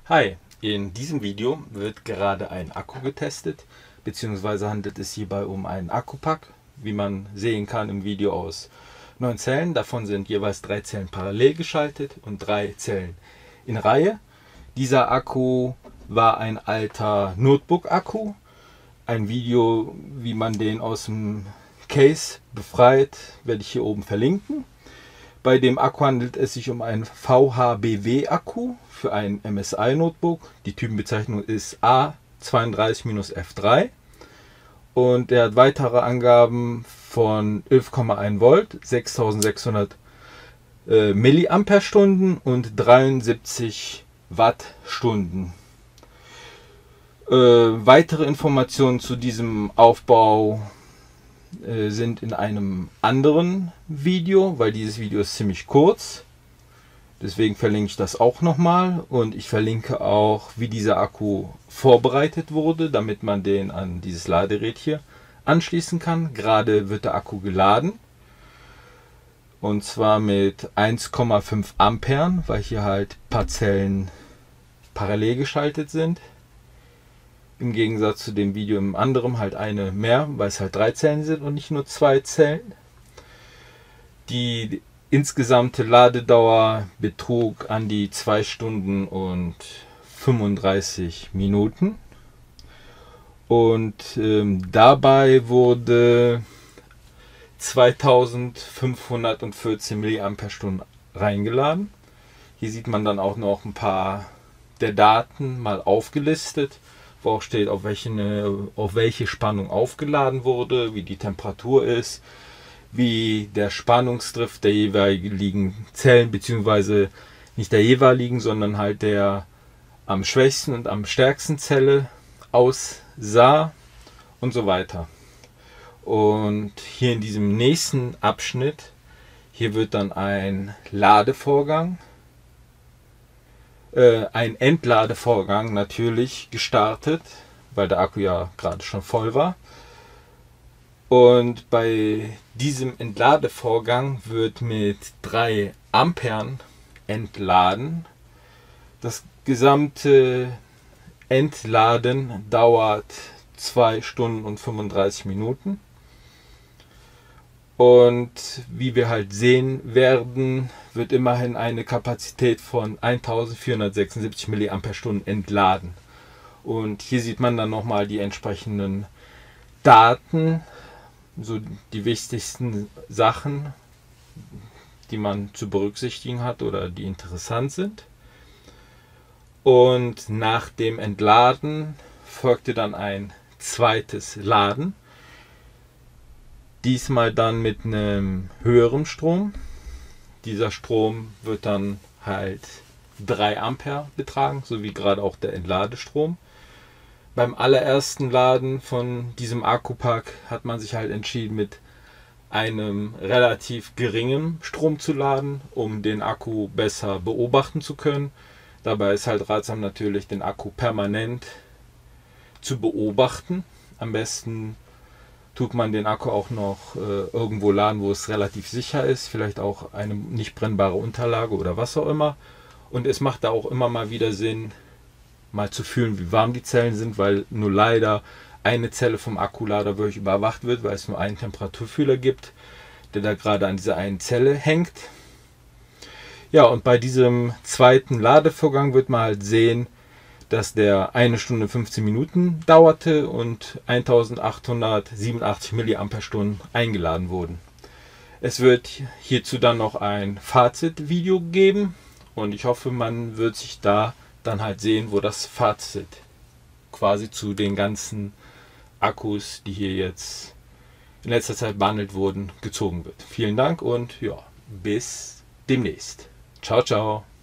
Hi, in diesem Video wird gerade ein Akku getestet, beziehungsweise handelt es hierbei um einen Akkupack, wie man sehen kann im Video, aus 9 Zellen. Davon sind jeweils 3 Zellen parallel geschaltet und 3 Zellen in Reihe. Dieser Akku war ein alter Notebook-Akku. Ein Video, wie man den aus dem Case befreit, werde ich hier oben verlinken. Bei dem Akku handelt es sich um einen VHBW-Akku für ein MSI-Notebook. Die Typenbezeichnung ist A32-F3 und er hat weitere Angaben von 11,1 Volt, 6600 Milliampere-Stunden und 73 Wattstunden. Weitere Informationen zu diesem Aufbau sind in einem anderen Video, weil dieses Video ist ziemlich kurz. Deswegen verlinke ich das auch nochmal und ich verlinke auch, wie dieser Akku vorbereitet wurde, damit man den an dieses Ladegerät hier anschließen kann. Gerade wird der Akku geladen und zwar mit 1,5 Ampere, weil hier halt ein paar Zellen parallel geschaltet sind. Im Gegensatz zu dem Video im anderen halt eine mehr, weil es halt 3 Zellen sind und nicht nur 2 Zellen. Die insgesamte Ladedauer betrug an die 2 Stunden und 35 Minuten. Und dabei wurde 2514 mAh reingeladen. Hier sieht man dann auch noch ein paar der Daten mal aufgelistet, wo auch steht, auf welche Spannung aufgeladen wurde, wie die Temperatur ist, wie der Spannungsdrift der jeweiligen Zellen, beziehungsweise nicht der jeweiligen, sondern halt der am schwächsten und am stärksten Zelle aussah und so weiter. Und hier in diesem nächsten Abschnitt, hier wird dann ein Ladevorgang, ein Entladevorgang natürlich gestartet, weil der Akku ja gerade schon voll war. Und bei diesem Entladevorgang wird mit 3 Ampere entladen. Das gesamte Entladen dauert 2 Stunden und 35 Minuten. Und wie wir halt sehen werden, wird immerhin eine Kapazität von 1476 mAh entladen. Und hier sieht man dann nochmal die entsprechenden Daten, so die wichtigsten Sachen, die man zu berücksichtigen hat oder die interessant sind. Und nach dem Entladen folgte dann ein zweites Laden. Diesmal dann mit einem höheren Strom. Dieser Strom wird dann halt 3 Ampere betragen, so wie gerade auch der Entladestrom. Beim allerersten Laden von diesem Akkupack hat man sich halt entschieden, mit einem relativ geringen Strom zu laden, um den Akku besser beobachten zu können. Dabei ist halt ratsam natürlich, den Akku permanent zu beobachten. Am besten tut man den Akku auch noch irgendwo laden, wo es relativ sicher ist, vielleicht auch eine nicht brennbare Unterlage oder was auch immer. Und es macht da auch immer mal wieder Sinn, mal zu fühlen, wie warm die Zellen sind, weil nur leider eine Zelle vom Akkulader wirklich überwacht wird, weil es nur einen Temperaturfühler gibt, der da gerade an dieser einen Zelle hängt. Ja, und bei diesem zweiten Ladevorgang wird man halt sehen, dass der 1 Stunde 15 Minuten dauerte und 1887 mAh eingeladen wurden. Es wird hierzu dann noch ein Fazitvideo geben und ich hoffe, man wird sich da dann halt sehen, wo das Fazit quasi zu den ganzen Akkus, die hier jetzt in letzter Zeit behandelt wurden, gezogen wird. Vielen Dank und ja, bis demnächst. Ciao, ciao.